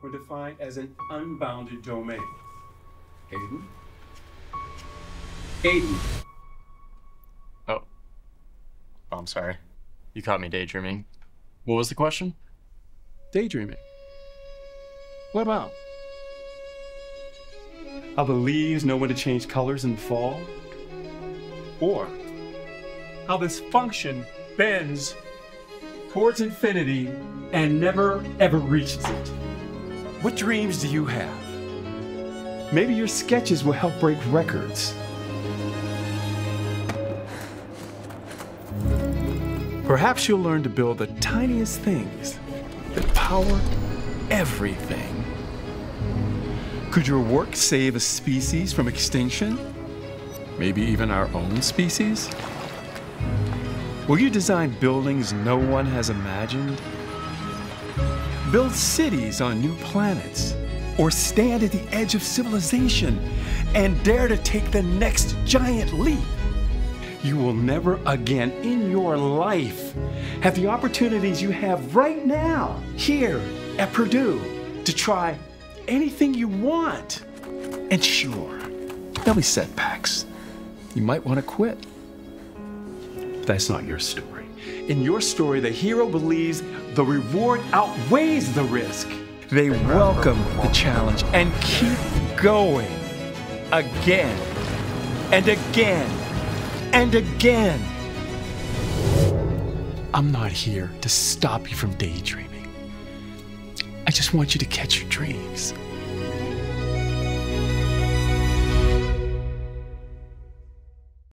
were defined as an unbounded domain. Aiden? Aiden. Oh, I'm sorry. You caught me daydreaming. What was the question? Daydreaming. What about? How the leaves know when to change colors in the fall? Or how this function bends towards infinity and never, ever reaches it? What dreams do you have? Maybe your sketches will help break records. Perhaps you'll learn to build the tiniest things that power everything. Could your work save a species from extinction? Maybe even our own species? Will you design buildings no one has imagined? Build cities on new planets? Or stand at the edge of civilization and dare to take the next giant leap? You will never again in your life have the opportunities you have right now here at Purdue to try anything you want. And sure, there'll be setbacks. You might want to quit. That's not your story. In your story, the hero believes the reward outweighs the risk. They welcome the challenge and keep going again and again and again. I'm not here to stop you from daydreaming. I just want you to catch your dreams.